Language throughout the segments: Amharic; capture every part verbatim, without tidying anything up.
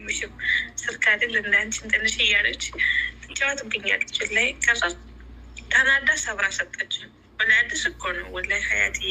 አይገርምሽም? ስልክ አይደል እንዳንቺን ትንሽ እያለች ትጫወትብኛለች ላይ ከዛ ተናዳ ሰብራ ሰጠች። ወላሂ አዲስ እኮ ነው ወላሂ ሀያትዬ።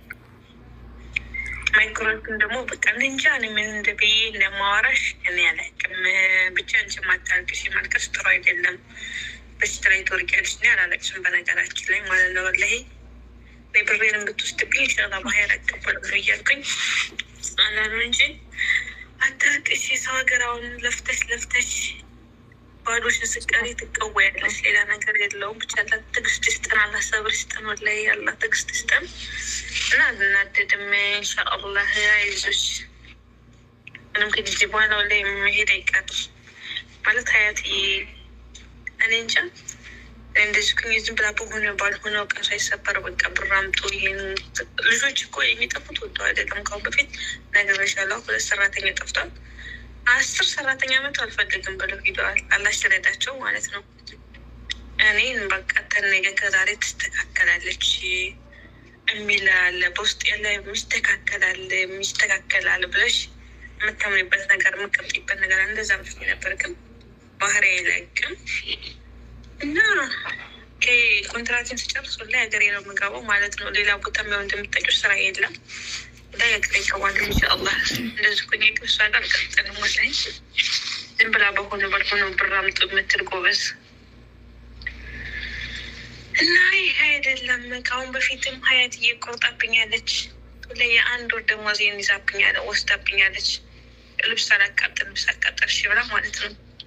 ማይክሮፎን ደግሞ በቃ እንጃ እኔ ምን እንደብዬ እንደማወራሽ እኔ አላውቅም። ብቻ አንቺ ማታልቅሽ ማልቀስ ጥሩ አይደለም። በሽታ ላይ ትወርቂያለሽ። እኔ አላለቅስም በነገራችን ላይ ማለት ነው። ወላሂ ብሬንም ብትወስድብኝ ኢንሻላህ ባህር አቀበላለሁ እያልኩኝ አላሉ እንጂ አታልቅሽ። ሰው ሀገር አሁን ለፍተሽ ለፍተሽ ባዶሽን ስቀሪ ትቀወያለሽ። ሌላ ነገር የለውም። ብቻ ትዕግስት ይስጠን አላህ፣ ሰብር ይስጠን። ወላሂ አላህ ትዕግስት ይስጠን እና አልናደድም ኢንሻአላህ። አይዞሽ ምንም ከጊዜ በኋላ ወላሂ መሄድ አይቀርም ማለት ሀያትዬ። እኔ እንጃ እንደዚህ ኩኝ ዝም ብላ በሆነ ባልሆነ እቃ ሳይሰበር በቃ ብር አምጡ። ይሄን ልጆች እኮ የሚጠፉት ወጥተው አይደለም። ካሁን በፊት ነግሬሻለሁ። ሁለት ሰራተኛ ጠፍቷል። አስር ሰራተኛ መቶ አልፈልግም ብለው ሂደዋል። አላህ ሲረዳቸው ማለት ነው። እኔን በቃ ተነገ ከዛሬ ትስተካከላለች የሚል አለ በውስጥ ያለ ሚስተካከላል ሚስተካከላል ብለሽ የምታምሪበት ነገር የምትቀምጪበት ነገር እንደዛ ብለሽ ነበር። ግን ባህሪ አይለቅም እና ኮንትራክትን ስጨርስ ወላሂ ሀገሬ ነው የምገባው ማለት ነው። ሌላ ቦታ የሚሆን እንደምታውቂው ስራ የለም። لا يكفيك والله إن شاء الله لازم كوني كوسا قال كتر مسلم زين بلا بكون بكون برامج متركو بس ناي هاي لما كون بفيتم حياتي يقطع بنيادك ولا ياندو دموزين يزاب بنيادا وستا بنيادك لبس على كتر لبس على كتر شي ولا مالتهم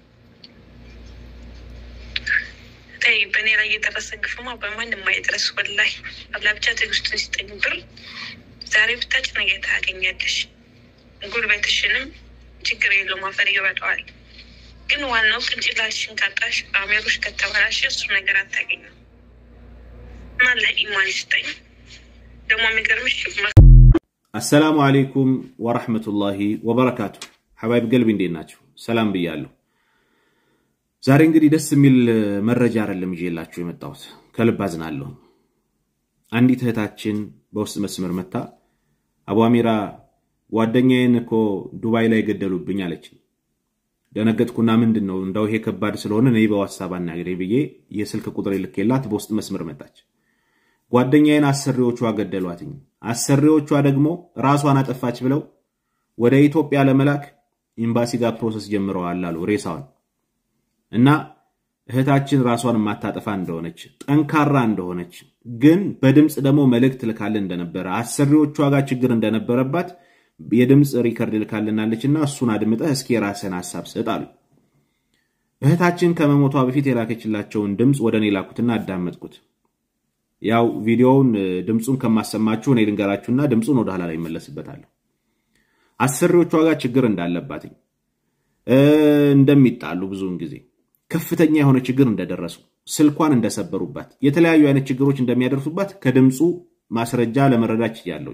طيب بني لا يدرسك فما بمن ما يدرس والله الله بجاتك استنستنبر ዛሬ ብታጭ ነገ ታገኛለሽ። ጉልበትሽንም ችግር የለውም አፈር ይወጣዋል። ግን ዋናው ቅንጭላትሽን ካጣሽ አሜሮሽ ከተበላሽ እሱ ነገር አታገኝም። ማለህ ኢማን ይስጠኝ። ደግሞ የሚገርምሽ አሰላሙ አለይኩም ወራህመቱላሂ ወበረካቱ። ሐባይብ ቀልቢ እንዴት ናችሁ? ሰላም ብያለሁ። ዛሬ እንግዲህ ደስ የሚል መረጃ አይደለም ይዤላችሁ የመጣሁት። ከልብ አዝናለሁ። አንዲት እህታችን በውስጥ መስመር መታ አቡ አሚራ ጓደኛዬን እኮ ዱባይ ላይ ገደሉብኝ አለች። ደነገጥኩና ምንድነው እንዳው ይሄ ከባድ ስለሆነ ነይ በዋትስአፕ አናግረኝ ብዬ የስልክ ቁጥር ልኬላት በውስጥ መስመር መጣች። ጓደኛዬን አሰሪዎቿ ገደሏትኝ። አሰሪዎቿ ደግሞ ራሷን አጠፋች ብለው ወደ ኢትዮጵያ ለመላክ ኤምባሲ ጋር ፕሮሰስ ጀምረዋል አሉ ሬሳውን እና እህታችን ራሷን ማታጠፋ እንደሆነች ጠንካራ እንደሆነች ግን በድምጽ ደግሞ መልእክት ልካልን እንደነበረ አሰሪዎቿ ጋር ችግር እንደነበረባት የድምጽ ሪከርድ ልካልናለችና እሱን አድምጠህ እስኪ ራስህን ሐሳብ ስጥ አሉ። እህታችን ከመሞቷ በፊት የላከችላቸውን ድምጽ ወደኔ ላኩትና አዳመጥኩት። ያው ቪዲዮውን ድምጹን ከማሰማችሁ እኔ ልንገራችሁና ድምጹን ወደ ኋላ ላይ መለስበታለሁ። አሰሪዎቿ ጋር ችግር እንዳለባት እንደሚጣሉ ብዙውን ጊዜ ከፍተኛ የሆነ ችግር እንደደረሱ ስልኳን እንደሰበሩባት የተለያዩ አይነት ችግሮች እንደሚያደርሱባት ከድምጹ ማስረጃ ለመረዳት ያለው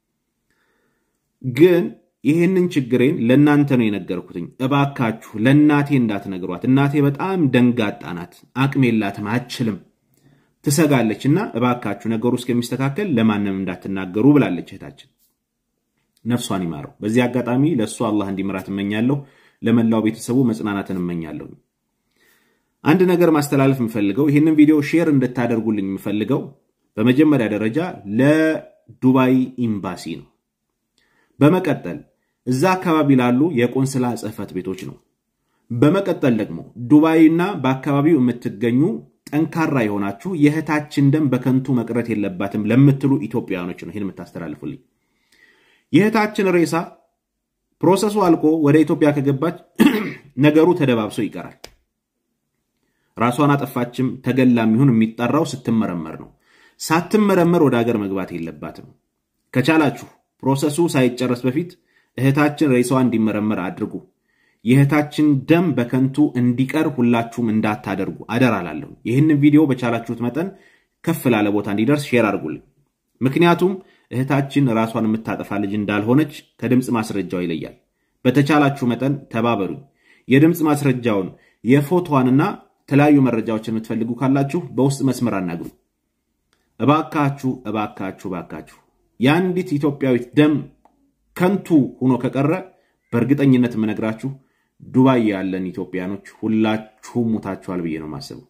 ግን ይሄንን ችግሬን ለናንተ ነው የነገርኩትኝ። እባካችሁ ለናቴ እንዳትነግሯት። እናቴ በጣም ደንጋጣ ናት። አቅም የላትም፣ አትችልም፣ ትሰጋለችና እባካችሁ ነገሩ እስከሚስተካከል ለማንም እንዳትናገሩ ብላለች እህታችን። ነፍሷን ይማረው። በዚህ አጋጣሚ ለሷ አላህ እንዲምራት እመኛለሁ። ለመላው ቤተሰቡ መጽናናትን እመኛለሁ። አንድ ነገር ማስተላለፍ የምፈልገው ይሄንን ቪዲዮ ሼር እንድታደርጉልኝ የምፈልገው በመጀመሪያ ደረጃ ለዱባይ ኤምባሲ ነው። በመቀጠል እዛ አካባቢ ላሉ የቆንስላ ጽህፈት ቤቶች ነው። በመቀጠል ደግሞ ዱባይና በአካባቢው የምትገኙ ጠንካራ የሆናችሁ የእህታችን ደም በከንቱ መቅረት የለባትም ለምትሉ ኢትዮጵያውያኖች ነው ይሄን የምታስተላልፉልኝ። የእህታችን ሬሳ ፕሮሰሱ አልቆ ወደ ኢትዮጵያ ከገባች ነገሩ ተደባብሶ ይቀራል። ራሷን አጠፋችም ተገላም ይሁን የሚጣራው ስትመረመር ነው። ሳትመረመር ወደ ሀገር መግባት የለባትም። ከቻላችሁ ፕሮሰሱ ሳይጨረስ በፊት እህታችን ሬሳዋ እንዲመረመር አድርጉ። የእህታችን ደም በከንቱ እንዲቀር ሁላችሁም እንዳታደርጉ አደራላለሁ። ይህንን ቪዲዮ በቻላችሁት መጠን ከፍ ላለ ቦታ እንዲደርስ ሼር አድርጉልኝ። ምክንያቱም እህታችን ራሷን የምታጠፋ ልጅ እንዳልሆነች ከድምጽ ማስረጃው ይለያል። በተቻላችሁ መጠን ተባበሩ። የድምጽ ማስረጃውን የፎቶዋንና ተለያዩ መረጃዎችን የምትፈልጉ ካላችሁ በውስጥ መስመር አናግሩ። እባካችሁ እባካችሁ እባካችሁ ያንዲት ኢትዮጵያዊት ደም ከንቱ ሆኖ ከቀረ በእርግጠኝነት ምነግራችሁ ዱባይ ያለን ኢትዮጵያኖች ሁላችሁም ሙታችኋል ብዬ ነው ማሰብ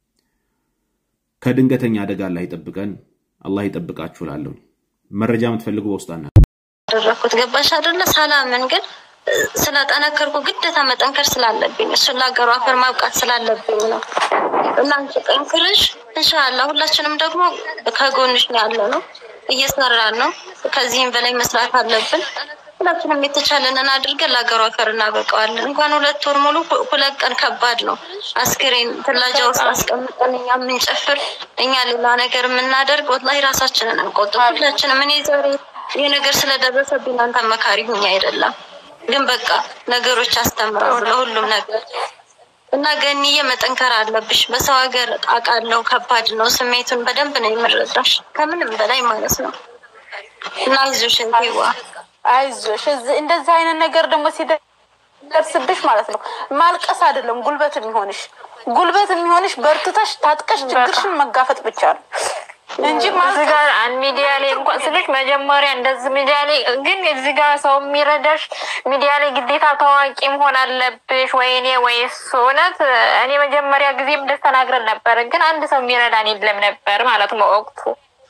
ከድንገተኛ አደጋ አላህ ይጠብቀን አላህ ይጠብቃችሁ ላለው መረጃ የምትፈልጉ በውስጣና ደረኩት ገባሽ አይደለ ሰላምን ግን ስለጠነከርኩ ግዴታ መጠንከር ስላለብኝ እሱ ለሀገሩ አፈር ማብቃት ስላለብኝ ነው እና አንቺ ጠንክረሽ ኢንሻአላህ ሁላችንም ደግሞ ከጎንሽ ነው ያለነው እየሰራን ነው ከዚህም በላይ መስራት አለብን ሁላችንም የተቻለንን አድርገን ለሀገሩ አፈር እናበቃዋለን እንኳን ሁለት ወር ሙሉ ሁለት ቀን ከባድ ነው አስክሬን ተላጃው አስቀምጠን እኛ ምን ጨፍር እኛ ሌላ ነገር ምናደርግ ወላሂ ራሳችንን አንቆጥብ ሁላችንም እኔ ዛሬ ይሄ ነገር ስለደረሰብኝ አንተ መካሪ ሆኜ አይደለም ግን በቃ ነገሮች አስተምራው ለሁሉም ነገር እና ገንዬ መጠንከር አለብሽ በሰው ሀገር አቃለው ከባድ ነው ስሜቱን በደንብ ነው የምረዳሽ ከምንም በላይ ማለት ነው እና አይዞሽ እንዴዋ አይዞሽ እንደዚህ አይነት ነገር ደግሞ ሲደርስብሽ ማለት ነው ማልቀስ አይደለም ጉልበት የሚሆንሽ ጉልበት የሚሆንሽ በርትተሽ ታጥቀሽ ችግርሽን መጋፈጥ ብቻ ነው እንጂ ማለት ጋር አን ሚዲያ ላይ እንኳን ስለሽ መጀመሪያ እንደዚህ ሚዲያ ላይ ግን እዚህ ጋር ሰው የሚረዳሽ ሚዲያ ላይ ግዴታ ታዋቂ መሆን አለብሽ ወይኔ ወይስ ሆነት እኔ መጀመሪያ ጊዜም እንደተናገረ ነበር ግን አንድ ሰው የሚረዳን የለም ነበር ማለት ነው ወቅቱ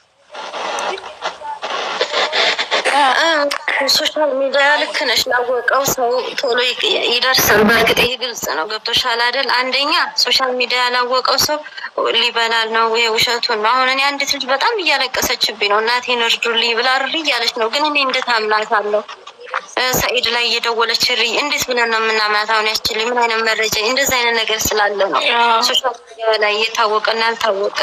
ሶሻል ሚዲያ ልክ ነሽ ላወቀው ሰው ቶሎ ይደርሳል በርግጥ ይሄ ግልጽ ነው ገብቶሻል አይደል አንደኛ ሶሻል ሚዲያ ላወቀው ሰው ሊበላል ነው የውሸቱን ነው አሁን እኔ አንድ ልጅ በጣም እያለቀሰችብኝ ነው እናቴን እርዱልኝ ብላ ርሪ ያለች ነው ግን እኔ እንዴት አምናታለሁ ሰይድ ላይ እየደወለች ሪ እንዴት ብለን ነው የምናምናት አሁን ያችልኝ ምን አይነት መረጃ እንደዛ አይነት ነገር ስላለ ነው ሶሻል ሚዲያ ላይ የታወቀና ያልታወቀ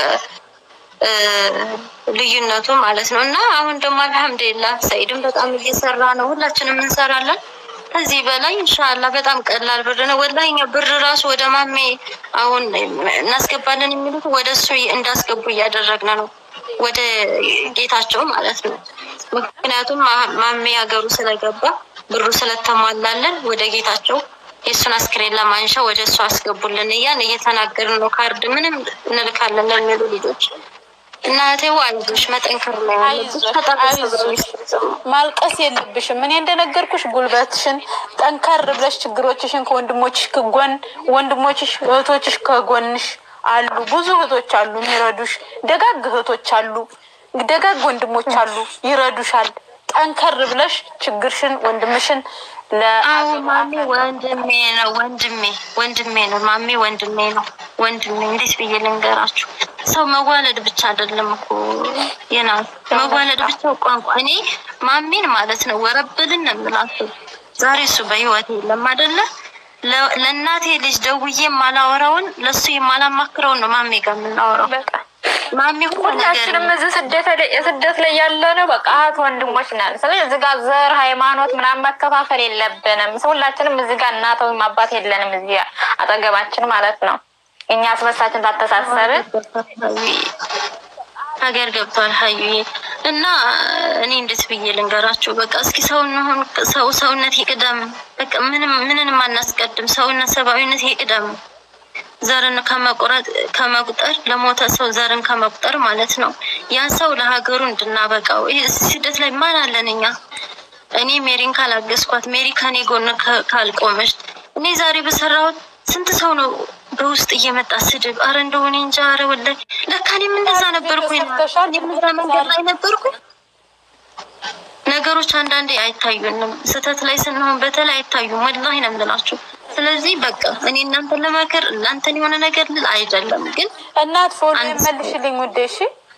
ልዩነቱ ማለት ነውና አሁን ደግሞ አልহামዱሊላህ ሰይድም በጣም እየሰራ ነው ሁላችንም እንሰራለን ከዚህ በላይ ኢንሻአላህ በጣም ቀላል ብር ነው ወላሂኛ ብር ራሱ ወደ ማሜ አሁን እናስገባለን የሚሉት ወደሱ እንዳስገቡ ያደረግና ነው ወደ ጌታቸው ማለት ነው ምክንያቱም ማሜ ሀገሩ ስለገባ ብሩ ስለተሟላለን ወደ ጌታቸው የሱን አስክሬን ለማንሻ ወደሱ አስገቡልን ያን እየተናገርን ነው ካርድ ምንም እንልካለን ለሚሉ ልጆች እናቴው አይዞሽ መጠንከር ነው አይዞሽ ማልቀስ የለብሽም ምን እንደነገርኩሽ ጉልበትሽን ጠንከር ብለሽ ችግሮችሽን ከወንድሞችሽ ከጎን ወንድሞችሽ እህቶችሽ ከጎንሽ አሉ ብዙ እህቶች አሉ የሚረዱሽ ደጋግ እህቶች አሉ ደጋግ ወንድሞች አሉ ይረዱሻል ጠንከር ብለሽ ችግርሽን ወንድምሽን ለአው ማሚ ወንድሜ ነው ወንድሜ ወንድሜ ነው ማሚ ወንድሜ ነው ወንድሜ እንዴት ብዬ ልንገራችሁ ሰው መዋለድ ብቻ አይደለም እኮ የና መዋለድ ብቻ ቋንቋ እኔ ማሚን ማለት ነው ወረብልን እንምላቱ ዛሬ እሱ በህይወት የለም አይደለ ለእናቴ ልጅ ደውዬ ማላወራውን ለሱ የማላማክረው ነው ማሚ ጋር ምናወራው በቃ ማሚ ሁላችንም እዚህ ስደት ላይ ስደት ላይ ያለነው በቃ አት ወንድሞች ነን ስለዚህ እዚህ ጋር ዘር ሃይማኖት ምናምን መከፋፈል የለብንም ሁላችንም እዚህ ጋር እናት ወይ አባት የለንም እዚህ አጠገባችን ማለት ነው እኛ አስመሳችን ታተሳሰረ ሀገር ገብቷል ሀዩዬ እና እኔ እንዴት ብዬ ልንገራችሁ በቃ እስኪ ሰውነው ሰው ሰውነት ይቅደም በቃ ምንም ምንንም አናስቀድም ሰውነት ሰባዊነት ይቅደም ዘርን ከመቆረጥ ከመቁጠር ለሞተ ሰው ዘርን ከመቁጠር ማለት ነው ያ ሰው ለሀገሩ እንድናበቃው ስደት ላይ ማን አለንኛ እኔ ሜሪን ካላገስኳት ሜሪ ከኔ ጎን ካልቆመሽ እኔ ዛሬ በሰራው ስንት ሰው ነው በውስጥ እየመጣ ስድብ አረ እንደው እኔ እንጃ አረ ወላሂ ለካኔ ምን እንደዛ ነበርኩኝ እኔ ምን ዘመን ላይ ነበርኩኝ ነገሮች አንዳንዴ አይታዩንም ስተት ላይ ስንሆን በተለይ አይታዩም ወላሂ ነው የምላችሁ ስለዚህ በቃ እኔ እናንተ ለማከር እናንተን የሆነ ነገር ልል አይደለም ግን እናት ፎሎ መልሽልኝ ወደ እሺ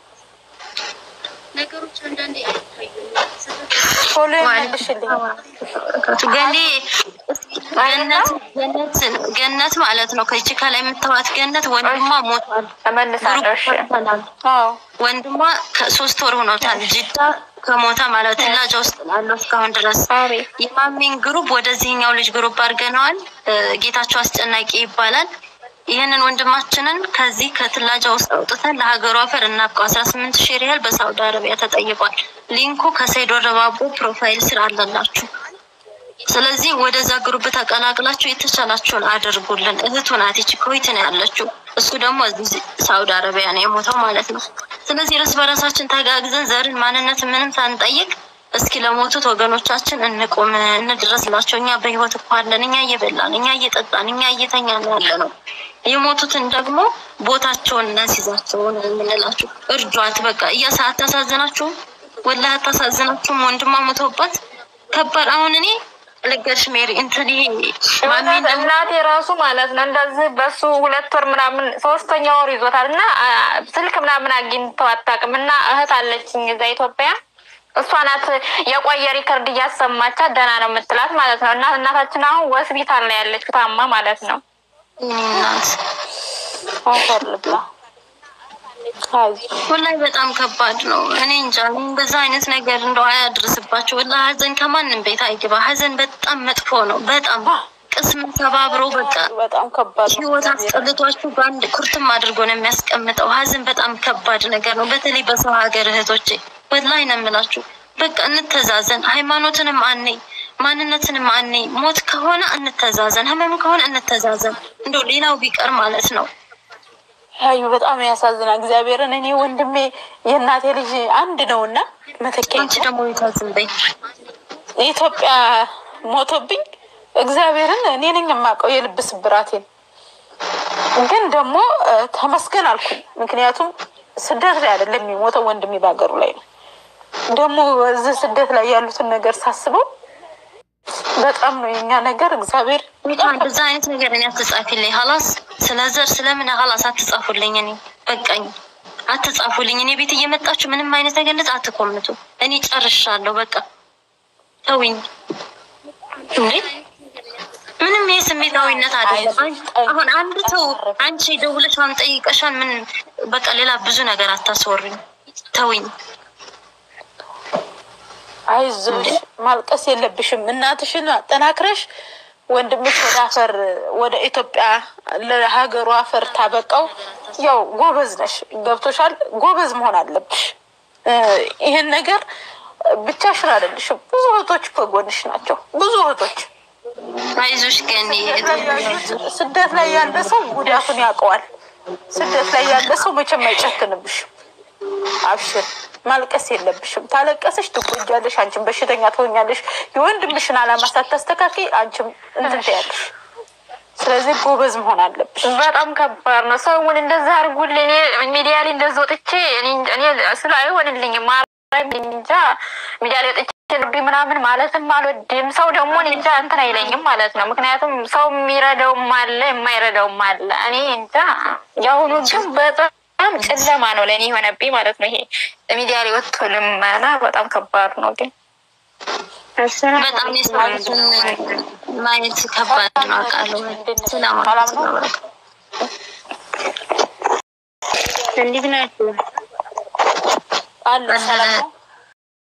ነገሮች አንዳንዴ አይታዩንም ፎሎ መልሽልኝ ገኔ ገነት ገነት ገነት ማለት ነው ከቺ ከላይ የምትዋት ገነት ወንድሟ ሞቷል ተመልሳለሽ አዎ ወንድሟ ከሶስት ወር ሆኖታል ጅዳ ከሞታ ማለት ላጃ ውስጥ አለው እስካሁን ድረስ የማሚን ግሩፕ ወደዚህኛው ልጅ ግሩፕ አድርገናል ጌታቸው አስጨናቂ ይባላል ይሄንን ወንድማችንን ከዚህ ከትላጃ ውስጥ አውጥተን ለሀገሩ አፈር እናቀው አስራ ስምንት ሺህ ሪያል በሳውዲ አረቢያ ተጠይቋል ሊንኩ ከሰይዶ ረባቦ ፕሮፋይል ስር አለላችሁ ስለዚህ ወደዛ ግሩፕ ተቀላቅላችሁ የተቻላችሁን አድርጉልን እህቱ ናት እቺ ኮይት ነው ያለችው እሱ ደግሞ እዚህ ሳውዲ አረቢያ ነው የሞተው ማለት ነው ስለዚህ ርስ በራሳችን ተጋግዘን ዘርን ማንነት ምንም ሳንጠይቅ እስኪ ለሞቱት ወገኖቻችን እንቆም እንድረስላቸው እኛ በህይወት እኮ አለን እኛ እየበላን እኛ እየጠጣን እኛ እየተኛን ያለነው የሞቱትን ደግሞ ቦታቸውን እናስይዛቸው እንላችሁ እርዷት በቃ እያሳት ተሳዘናችሁ ወላሂ ተሳዘናችሁ ወንድማ ሞተውበት ከባድ አሁን እኔ ለገርሽ ሜሪ እንትኒ ማሚን እናቴ ራሱ ማለት ነው እንደዚህ በሱ ሁለት ወር ምናምን ሶስተኛ ወር ይዞታልና ስልክ ምናምን አግኝተው አጣቅምና እህት አለችኝ እዛ ኢትዮጵያ እሷ ናት የቆየ ሪከርድ እያሰማቻ ደህና ነው የምትላት ማለት ነው እና እናታችን አሁን ሆስፒታል ላይ ያለችው ታማ ማለት ነው እናት አፈርልባ ወላሂ በጣም ከባድ ነው እኔ እንጃ በዛ አይነት ነገር እንደው አያድርስባችሁ ወላሂ ሀዘን ከማንም ቤት አይገባ ሀዘን በጣም መጥፎ ነው በጣም ቅስም ተባብሮ በቃ በጣም ከባድ ነው ህይወት አስጠልቷችሁ ባንድ ኩርትም አድርጎ ነው የሚያስቀምጠው ሀዘን በጣም ከባድ ነገር ነው በተለይ በሰው ሀገር እህቶቼ ወላሂ ነው የምላችሁ በቃ እንተዛዘን ሃይማኖትንም አንኔ ማንነትንም አንኔ ሞት ከሆነ እንተዛዘን ህመም ከሆነ እንተዛዘን እንደው ሌላው ቢቀር ማለት ነው አዩ በጣም ያሳዝና እግዚአብሔርን እኔ ወንድሜ የእናቴ ልጅ አንድ ነውና መተከኝ አንቺ ደግሞ ይታዝንበይ ኢትዮጵያ ሞቶብኝ እግዚአብሔርን እኔ ነኝ የማውቀው የልብስ ብራቴን ግን ደግሞ ተመስገን አልኩኝ ምክንያቱም ስደት ላይ አይደለም የሚሞተው ወንድሜ ባገሩ ላይ ነው ደግሞ እዚህ ስደት ላይ ያሉትን ነገር ሳስበው በጣም ነው የኛ ነገር እግዚአብሔር ወጣን በዛ አይነት ነገር እኔ አትጻፊልኝ خلاص ስለዘር ስለምን خلاص አትጻፉልኝ እኔ በቃኝ አትጻፉልኝ እኔ ቤት እየመጣችሁ ምንም አይነት ነገር ለዛ አትኮምቱ እኔ ጨርሻለሁ በቃ ተውኝ እንዴ ምንም የስሜታዊነት አይደለም አሁን አንድ ሰው አንቺ ደውለሽ አንጠይቀሻል ምን በቃ ሌላ ብዙ ነገር አታስወሩኝ ተውኝ አይዞሽ ማልቀስ የለብሽም እናትሽን አጠናክረሽ ወንድምሽ ወደ አፈር ወደ ኢትዮጵያ ለሀገሩ አፈር ታበቃው ያው ጎበዝ ነሽ ገብቶሻል ጎበዝ መሆን አለብሽ ይሄን ነገር ብቻሽን አይደልሽም ብዙ እህቶች ከጎንሽ ናቸው ብዙ እህቶች አይዞሽ ገኒ ስደት ላይ ያለ ሰው ጉዳቱን ያውቀዋል ስደት ላይ ያለ ሰው መቼም አይጨክንብሽ አብሽር ማልቀስ የለብሽም ታለቀሰሽ ትቆጃለሽ አንቺም በሽተኛ ትሆኛለሽ የወንድምሽን አላማ ሳታስተካኪ አንቺም እንትን ትያለሽ ስለዚህ ጎበዝ መሆን አለብሽ በጣም ከባድ ነው ሰውን እንደዛ አርጉልኝ ሚዲያ ላይ እንደዛ ወጥቼ እኔ እኔ ስላዩ ወንልኝ ማራም እንጃ ሚዲያ ላይ ወጥቼ ልብ ምናምን ማለትም አልወድም ሰው ደግሞ እንጃ እንትን አይለኝም ማለት ነው ምክንያቱም ሰው የሚረዳው ማለ የማይረዳው ማለ እኔ እንጃ ያሁኑ ግን በጣም አም ጨለማ ነው ለኔ ሆነብኝ ማለት ነው ይሄ ሚዲያ ላይ ወጥቶልም ማና በጣም ከባድ ነው ግን በጣም ይስማማል ማለት ከባድ ነው አቃለው ሰላም አለይኩም እንዴት ናችሁ አለ ሰላም